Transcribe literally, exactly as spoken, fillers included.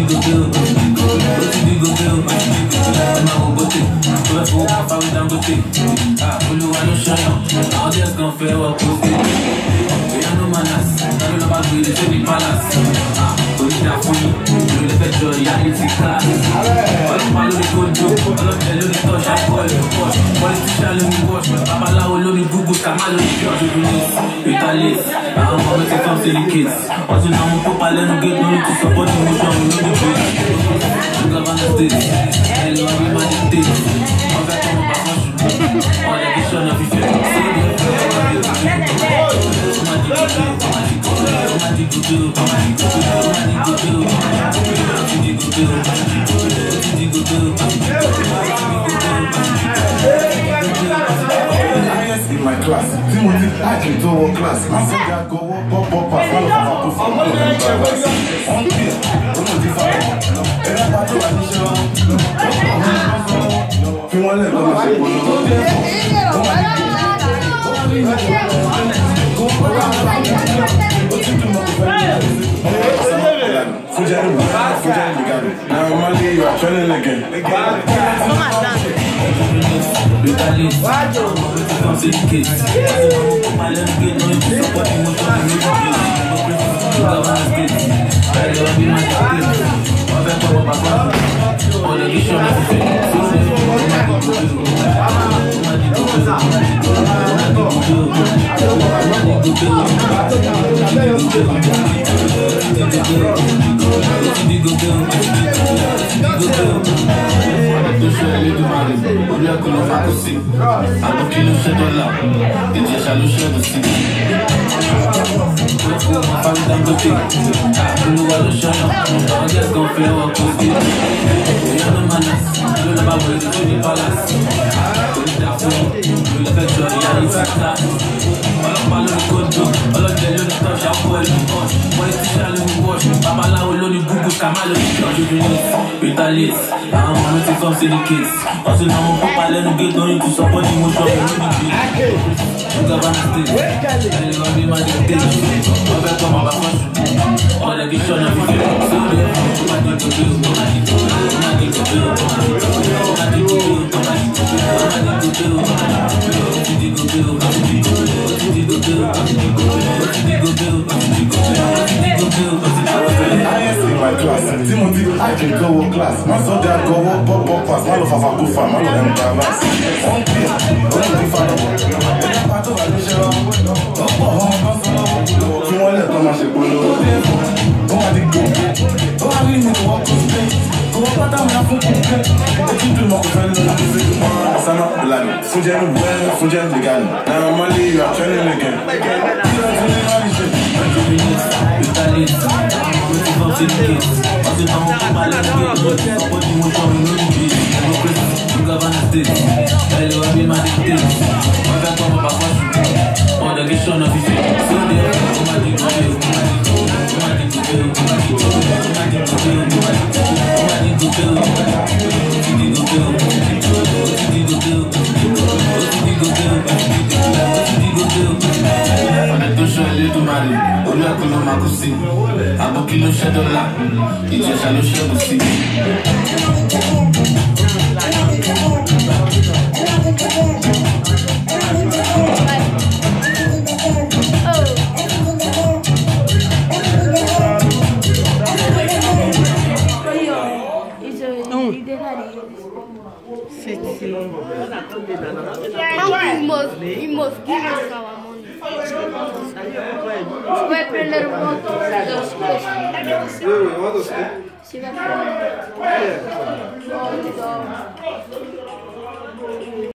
go do? What you go do? I'm not gonna take. Pull up, pull up, I down go take. Ah, pull you out of shine. All just gonna fail up, pull it. We are no manners. I don't know about we the city palace. Ah, pull it down for you. You look at your reality class. All of my little good do. All of the little touch, I call it. Politician, let me watch. Babalawo, Loni Google, Kamalo, George, release. Retaliate. I'm gonna take some silly kids. Also, now I'm pop, I let them get no need to support the motion. We know the truth. Look up on the stage. Hello, I'm in the stage. I'm back on my passion. All the vision of it. In my class, Timothy, I can do one class. I said I go up, up, up, pass all of our two for one drivers. On here, I'm not different. And I'm not doing anything. If you want to go, I'm now, Mali, you are training again. Retaliate. Come see the kids. My little kid, no need to support the motion. Look up on the stage. I love you, my kid. I'm back on my back. All the vision of it. So, retaliate. I don't want to come see the kids. Also, now I'm pop, I let them get no need to support the motion. Look up on the stage. I love you, my dictate. I'm back on my passion. All the vision of it. So, I'm not to do. I'm not to do. I'm not to do. I'm not to do. I'm not to do. What did you go do? What did you go do? What did you go do? What did you go do? What did you go do? What did you go do? My class, Timothy, I can go work class. My soldier go work, pop, pop, pass. My love of a good farm, my love them drivers. On here, don't be far away. I'm part of a mission. Oh, oh, oh, you want to come and shake on the road. Don't have to go. Don't have to go walk on stage. Go up at them, I'm from Kuka. They keep doing my friend, I'm not the man. I'm not bloody. Fujian, well, Fujian, the guy. Now, Mali, you are training again. You are training again. Retaliate. Come see the kids. Also, now I'm pop, I let them get no need to support the motion. We know the truth. Look up on the stage. I love you, my dictate. I'm back on my passion. All the vision of it. So, they're going to do. Abokilo Shadola, it's a shallow shadow. He must, he must give us our money. Si vai prender o moto dos peixes. Se vai prender o moto.